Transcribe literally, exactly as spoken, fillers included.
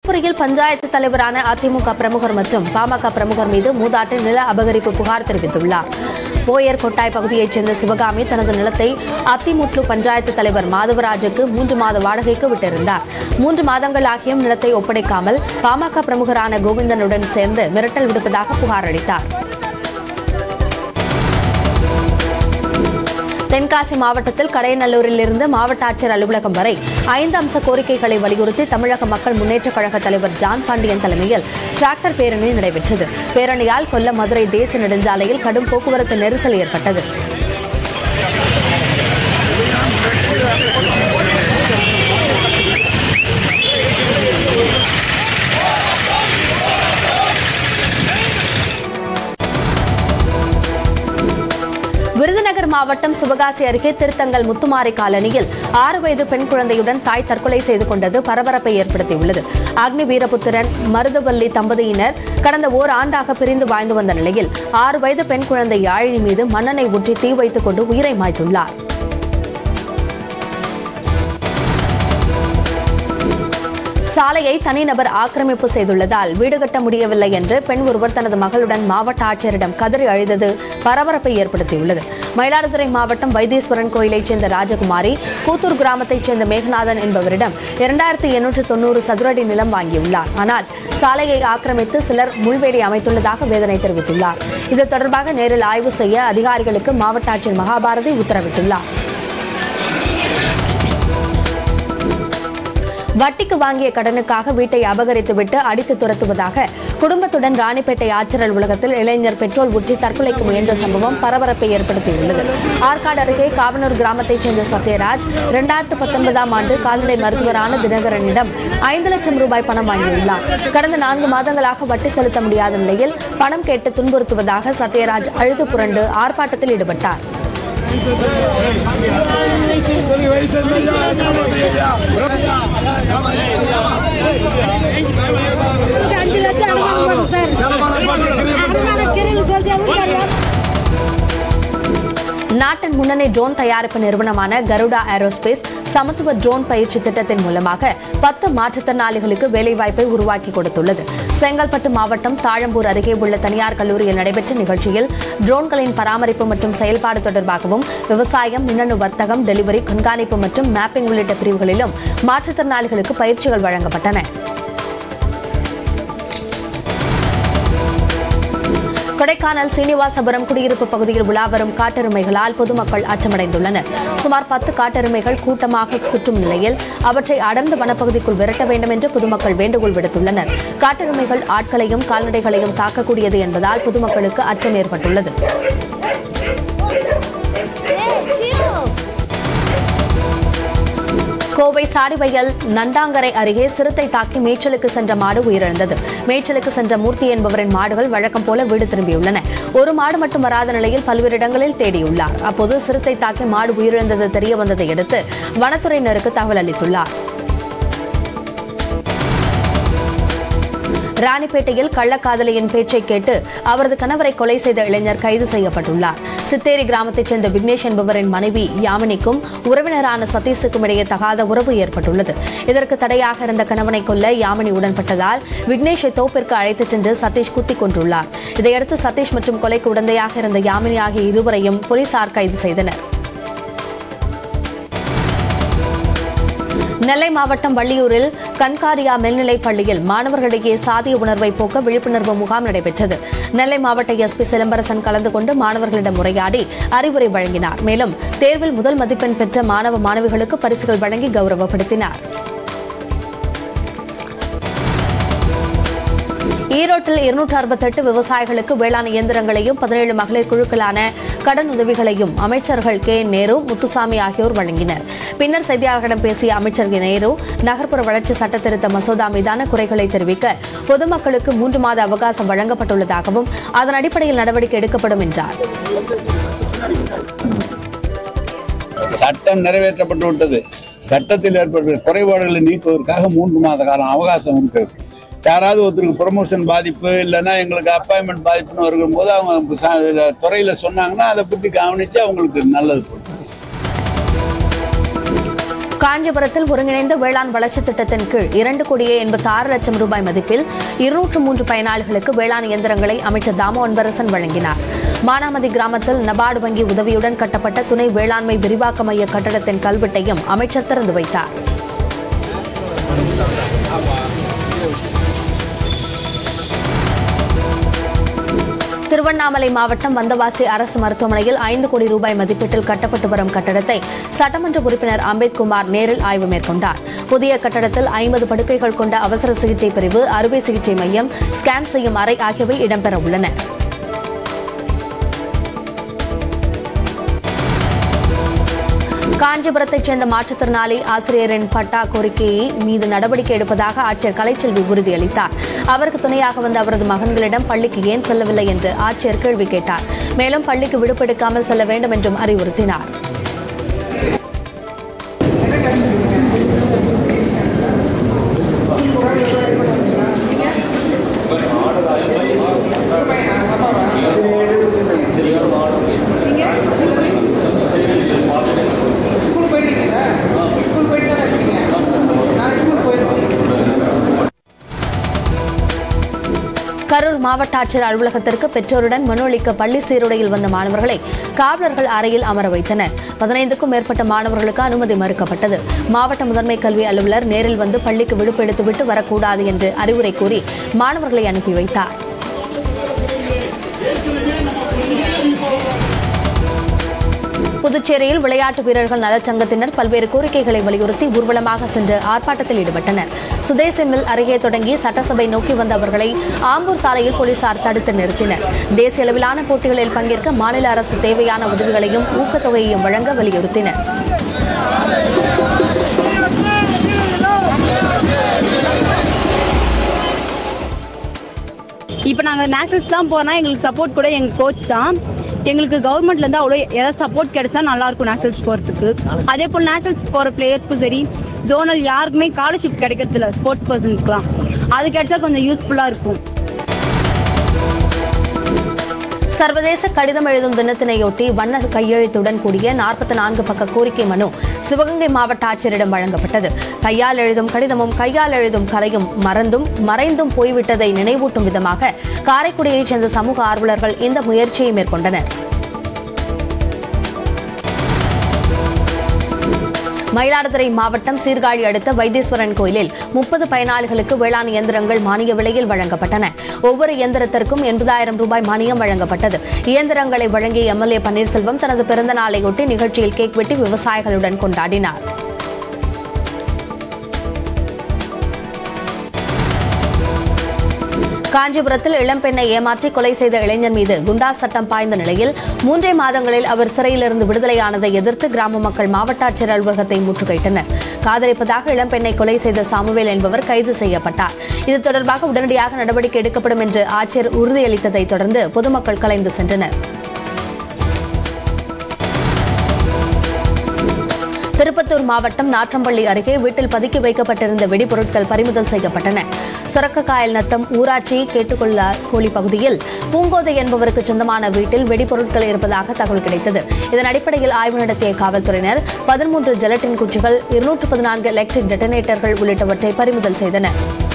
தருமபுரியில் பஞ்சாயத்து தலைவரான அதிமுக பிரமுகர் மற்றும் பாமக பிரமுகர் மீது மூதாட்டி நில அபகரிப்பு புகார் தெரிவித்துள்ளார். போயர் கொட்டாய் பகுதியைச் சேர்ந்த சிவகாமி தனது நிலத்தை அத்திமுட்லு பஞ்சாயத்து தலைவர் மாதவராஜுக்கு மூன்று மாத வாடகைக்கு விட்டிருந்தார். மூன்று மாதங்கள் ஆகியும் நிலத்தை ஒப்படைக்காமல் பாமக பிரமுகரான கோவிந்தனுடன் சேர்ந்து மிரட்டல் விடுப்பதாக புகார் அளித்தார். தென்காசி மாவட்டத்தில் கடையநல்லூரில் இருந்து மாவட்ட ஆட்சியர் அலுவலகம் வரை ஐந்து அம்ச கோரிக்கைகளை வலியுறுத்தி தமிழக மக்கள் முன்னேற்றக் கழக தலைவர் ஜான் பாண்டியன் தலைமையில் டிராக்டர் பேரணி நடைபெற்றது. பேரணியால் கொல்லம் மதுரை தேசிய நெடுஞ்சாலையில் கடும் போக்குவரத்து நெரிசல் ஏற்பட்டது. விருதுநகர் மாவட்டம் சிவகாசி அருகே திருத்தங்கல் முத்துமாரி காலனியில் ஆறு வயது பெண் குழந்தையுடன் தாய் தற்கொலை செய்து கொண்டது பரபரப்பை ஏற்படுத்தியுள்ளது. அக்னி வீரபுத்திரன் மருதவல்லி தம்பதியினர் கடந்த ஓர் ஆண்டாக பிரிந்து வாழ்ந்து வந்த நிலையில் ஆறு வயது பெண் குழந்தை யாழினி மீது மண்ணெண்ணெய் ஊற்றி தீ வைத்துக் கொண்டு உயிரை மாய்த்துள்ளார். சாலையை தனிநபர் ஆக்கிரமிப்பு செய்துள்ளதால் வீடு கட்ட முடியவில்லை என்று பெண் ஒருவர் தனது மகளுடன் மாவட்ட ஆட்சியரிடம் கதறி அழுதது பரபரப்பை ஏற்படுத்தியுள்ளது. மயிலாடுதுறை மாவட்டம் வைத்தீஸ்வரன் கோயிலைச் சேர்ந்த ராஜகுமாரி கூத்தூர் கிராமத்தைச் சேர்ந்த மேகநாதன் என்பவரிடம் இரண்டாயிரத்தி எண்ணூற்று தொன்னூறு சதுரடி நிலம் வாங்கியுள்ளார். ஆனால் சாலையை ஆக்கிரமித்து சிலர் முள்வேலி அமைத்துள்ளதாக வேதனை தெரிவித்துள்ளார். இது தொடர்பாக நேரில் ஆய்வு செய்ய அதிகாரிகளுக்கு மாவட்ட ஆட்சியர் மகாபாரதி உத்தரவிட்டுள்ளார். வட்டிக்கு வாங்கிய கடனுக்காக வீட்டை அபகரித்துவிட்டு அடித்து துரத்துவதாக குடும்பத்துடன் ராணிப்பேட்டை ஆட்சியர் அலுவலகத்தில் இளைஞர் பெட்ரோல் ஊற்றி தற்கொலைக்கு முயன்ற சம்பவம் பரபரப்பை ஏற்படுத்தியுள்ளது. ஆற்காடு அருகே காவனூர் கிராமத்தைச் சேர்ந்த சத்யராஜ் இரண்டாயிரத்து பத்தொன்பதாம் ஆண்டு கால்நடை மருத்துவரான தினகரனிடம் ஐந்து லட்சம் ரூபாய் பணம் வாங்கியுள்ளார். கடந்த நான்கு மாதங்களாக வட்டி செலுத்த முடியாத நிலையில் பணம் கேட்டு துன்புறுத்துவதாக சத்யராஜ் அழுது புரண்டு ஆர்ப்பாட்டத்தில் ஈடுபட்டார். நாட்டின் முன்னணி ட்ரோன் தயாரிப்பு நிறுவனமான கருடா ஏரோஸ்பேஸ் சமத்துவ ட்ரோன் பயிற்சி திட்டத்தின் மூலமாக பத்து மாற்றுத்திறனாளிகளுக்கு வேலைவாய்ப்பை உருவாக்கி கொடுத்துள்ளது. செங்கல்பட்டு மாவட்டம் தாழம்பூர் அருகே உள்ள தனியார் கல்லூரியில் நடைபெற்ற நிகழ்ச்சியில் ட்ரோன்களின் பராமரிப்பு மற்றும் செயல்பாடு தொடர்பாகவும் விவசாயம், மின்னணு வர்த்தகம், டெலிவரி, கண்காணிப்பு மற்றும் மேப்பிங் உள்ளிட்ட பிரிவுகளிலும் மாற்றுத்திறனாளிகளுக்கு பயிற்சிகள் வழங்கப்பட்டன. கொடைக்கானல் சீனிவாசபுரம் குடியிருப்பு பகுதியில் உலாவரும் காட்டெருமைகளால் பொதுமக்கள் அச்சமடைந்துள்ளனர். சுமார் பத்து காட்டெருமைகள் கூட்டமாக சுற்றும் நிலையில் அவற்றை அடர்ந்த வனப்பகுதிக்குள் விரட்ட வேண்டும் என்று பொதுமக்கள் வேண்டுகோள் விடுத்துள்ளனர். காட்டெருமைகள் ஆட்களையும் கால்நடைகளையும் தாக்கக்கூடியது என்பதால் பொதுமக்களுக்கு அச்சம் ஏற்பட்டுள்ளது. கோவை சாடிவயல் நண்டாங்கரை அருகே சிறுத்தை தாக்கி மேய்ச்சலுக்கு சென்ற மாடு உயிரிழந்தது. மேய்ச்சலுக்கு சென்ற மூர்த்தி என்பவரின் மாடுகள் வழக்கம் போல வீடு திரும்பியுள்ளன. ஒரு மாடு மட்டும் வராத நிலையில் பல்வேறு இடங்களில் தேடியுள்ளார். அப்போது சிறுத்தை தாக்கி மாடு உயிரிழந்தது தெரிய வந்ததை அடுத்து வனத்துறையினருக்கு தகவல் அளித்துள்ளார். ராணிப்பேட்டையில் கள்ளக்காதலியின் பேச்சை கேட்டு அவரது கணவரை கொலை செய்த இளைஞர் கைது செய்யப்பட்டுள்ளார். சித்தேரி கிராமத்தைச் சேர்ந்த விக்னேஷ் என்பவரின் மனைவி யாமினிக்கும் உறவினரான சதீஷுக்கும் இடையே தகாத உறவு ஏற்பட்டுள்ளது. இதற்கு தடையாக இருந்த கணவனை கொல்ல யாமினி உடன்பட்டதால் விக்னேஷை தோப்பிற்கு அழைத்துச் சென்று சதீஷ் குத்திக் கொண்டுள்ளார். இதையடுத்து சதீஷ் மற்றும் கொலைக்கு உடந்தையாக இருந்த யாமினி ஆகிய இருவரையும் போலீசார் கைது செய்தனர். நெல்லை மாவட்டம் வள்ளியூரில் கண்காரியா மேல்நிலைப் பள்ளியில் மாணவர்களிடையே சாதிய உணர்வை போக்க விழிப்புணர்வு முகாம் நடைபெற்றது. நெல்லை மாவட்ட எஸ்பி சிலம்பரசன் கலந்து கொண்டு மாணவர்களிடம் உரையாடி அறிவுரை வழங்கினார். மேலும் தேர்வில் முதல் மதிப்பெண் பெற்ற மாணவ மாணவிகளுக்கு பரிசுகள் வழங்கி கௌரவப்படுத்தினார். ஈரோட்டில் இருநூற்று அறுபத்தெட்டு விவசாயிகளுக்கு வேளாண் இயந்திரங்களையும் பதினேழு மகளிர் குழுக்களான கடன் உதவிகளையும் அமைச்சர்கள் கே நேரு, முத்துசாமி ஆகியோர் வழங்கினர். பின்னர் செய்தியாளர்களிடம் பேசிய அமைச்சர் நேரு, நகர்ப்புற வளர்ச்சி சட்டத்திருத்த மசோதா மீதான குறைகளை தெரிவிக்க பொதுமக்களுக்கு மூன்று மாத அவகாசம் வழங்கப்பட்டுள்ளதாகவும் அதன் அடிப்படையில் நடவடிக்கை எடுக்கப்படும் என்றார். சட்டம் நிறைவேற்றப்பட்டு விட்டது. சட்டத்தில் ஏற்பட்ட குறைபாடுகளை நீக்குவதற்காக மூன்று மாத காலம் அவகாசம் இருக்கிறது. யாராவது ஒருத்தருக்கு ப்ரொமோஷன் பாதிப்பு இல்லைன்னா எங்களுக்கு அப்பாயின்மெண்ட் பாதிப்புன்னு வரும்போது அவங்க துறையில சொன்னாங்கன்னா அதை பற்றி கவனிச்சு அவங்களுக்கு நல்லது. காஞ்சிபுரத்தில் ஒருங்கிணைந்த வேளாண் வளர்ச்சி திட்டத்தின் கீழ் இரண்டு கோடியே எண்பத்தி ஆறு லட்சம் ரூபாய் மதிப்பில் இருநூற்று மூன்று பயனாளிகளுக்கு வேளாண் இயந்திரங்களை அமைச்சர் தாமோ அன்பரசன் வழங்கினார். மானாமதி கிராமத்தில் நபார்டு வங்கி உதவியுடன் கட்டப்பட்ட துணை வேளாண்மை விரிவாக்க மைய கட்டடத்தின் கல்வெட்டையும் அமைச்சர் திறந்து வைத்தார். திருவண்ணாமலை மாவட்டம் வந்தவாசி அரசு மருத்துவமனையில் ஐந்து கோடி ரூபாய் மதிப்பீட்டில் கட்டப்பட்டு வரும் கட்டடத்தை சட்டமன்ற உறுப்பினர் அம்பேத்குமார் நேரில் ஆய்வு மேற்கொண்டார். புதிய கட்டடத்தில் ஐம்பது படுக்கைகள் கொண்ட அவசர சிகிச்சை பிரிவு, அறுவை சிகிச்சை மையம், ஸ்கேன் செய்யும் அறை ஆகியவை இடம்பெற உள்ளன. காஞ்சிபுரத்தைச் சேர்ந்த மாற்றுத்திறனாளி ஆசிரியரின் பட்டா கோரிக்கையை மீது நடவடிக்கை எடுப்பதாக ஆட்சியர் கலைச்செல்வி உறுதியளித்தார். அவருக்கு துணையாக வந்த அவரது மகன்களிடம் பள்ளிக்கு ஏன் செல்லவில்லை என்று ஆட்சியர் கேள்வி கேட்டார். மேலும் பள்ளிக்கு விடுப்பெடுக்காமல் செல்ல வேண்டும் என்றும் அறிவுறுத்தினார். கரூர் மாவட்ட ஆட்சியர் அலுவலகத்திற்கு பெற்றோருடன் மனு அளிக்க பள்ளி சீருடையில் வந்த மாணவர்களை காவலர்கள் அறையில் அமர வைத்தனர். பதினைந்துக்கும் மேற்பட்ட மாணவர்களுக்கு அனுமதி மறுக்கப்பட்டது. மாவட்ட முதன்மை கல்வி அலுவலர் நேரில் வந்து பள்ளிக்கு விடுப்பு எடுத்துவிட்டு வரக்கூடாது என்று அறிவுரை கூறி மாணவர்களை அனுப்பி வைத்தார். புதுச்சேரியில் விளையாட்டு வீரர்கள் நலச்சங்கத்தினர் பல்வேறு கோரிக்கைகளை வலியுறுத்தி ஊர்வலமாக சென்று ஆர்ப்பாட்டத்தில் ஈடுபட்டனர். சுதேசி மில் அருகே தொடங்கி சட்டசபை நோக்கி வந்த அவர்களை ஆம்பூர் சாலையில் போலீசார் தடுத்து நிறுத்தினர். தேசிய அளவிலான போட்டிகளில் பங்கேற்க மாநில அரசு தேவையான உதவிகளையும் ஊக்கத்தொகையையும் வழங்க வலியுறுத்தினர். இப்போ நாங்கள் நேஷனல்ஸ் தான் போனால் எங்களுக்கு சப்போர்ட் கூட எங்கள் கோச் தான். எங்களுக்கு கவர்மெண்ட்ல இருந்து அவ்வளோ ஏதாவது சப்போர்ட் கிடைச்சா நல்லா இருக்கும் நேஷனல்ஸ் போறதுக்கு. அதே போல் நேஷனல்ஸ் போற பிளேயர்ஸ்க்கும் சரி, ஜோனல் யாருக்குமே ஸ்காலர்ஷிப் கிடைக்கிறது இல்லை ஸ்போர்ட்ஸ் பர்சன்ஸ்க்குலாம். அது கிடைச்சா கொஞ்சம் யூஸ்ஃபுல்லா இருக்கும். சர்வதேச கடிதம் எழுதும் தினத்தினையொட்டி வண்ண கையெழுத்துடன் கூடிய நாற்பத்தி நான்கு பக்க கோரிக்கை மனு சிவகங்கை மாவட்ட ஆட்சியரிடம் வழங்கப்பட்டது. கையால் எழுதும் கடிதமும் கையால் எழுதும் கலையும் மறந்தும் மறைந்தும் போய்விட்டதை நினைவூட்டும் விதமாக காரைக்குடியைச் சேர்ந்த சமூக ஆர்வலர்கள் இந்த முயற்சியை மேற்கொண்டனர். மயிலாடுதுறை மாவட்டம் சீர்காழி அடுத்த வைத்தீஸ்வரன் கோயிலில் முப்பது பயனாளிகளுக்கு வேளாண் இயந்திரங்கள் மானிய விலையில் வழங்கப்பட்டன. ஒவ்வொரு இயந்திரத்திற்கும் எண்பதாயிரம் ரூபாய் மானியம் வழங்கப்பட்டது. இயந்திரங்களை வழங்கிய எம்எல்ஏ பன்னீர்செல்வம் தனது பிறந்த நாளையொட்டி நிகழ்ச்சியில் கேக் வெட்டி விவசாயிகளுடன் கொண்டாடினார். காஞ்சிபுரத்தில் இளம்பெண்ணை ஏமாற்றி கொலை செய்த இளைஞர் மீது குண்டாஸ் சட்டம் பாய்ந்த நிலையில் மூன்றே மாதங்களில் அவர் சிறையிலிருந்து விடுதலையானதை எதிர்த்து கிராம மக்கள் மாவட்ட ஆட்சியர் அலுவலகத்தை முற்றுகையிட்டனர். காதலிப்பதாக இளம்பெண்ணை கொலை செய்த சாமுவேல் என்பவர் கைது செய்யப்பட்டார். இது தொடர்பாக உடனடியாக நடவடிக்கை எடுக்கப்படும் என்று ஆட்சியர் உறுதியளித்ததை தொடர்ந்து பொதுமக்கள் கலைந்து சென்றனர். திருப்பத்தூர் மாவட்டம் நாற்றம்பள்ளி அருகே வீட்டில் பதுக்கி வைக்கப்பட்டிருந்த வெடிபொருட்கள் பறிமுதல் செய்யப்பட்டன. சொரக்கக்காயல் நத்தம் ஊராட்சி கேட்டுக்கொள்ள கோழி பகுதியில் பூங்கோதை என்பவருக்கு சொந்தமான வீட்டில் வெடிபொருட்கள் இருப்பதாக தகவல் கிடைத்தது. இதன் அடிப்படையில் ஆய்வு நடத்திய காவல்துறையினர் பதிமூன்று ஜெலட்டின் குச்சிகள், இருநூற்று பதினான்கு எலக்ட்ரிக் டெட்டனேட்டர்கள் உள்ளிட்டவற்றை பறிமுதல் செய்தனர்.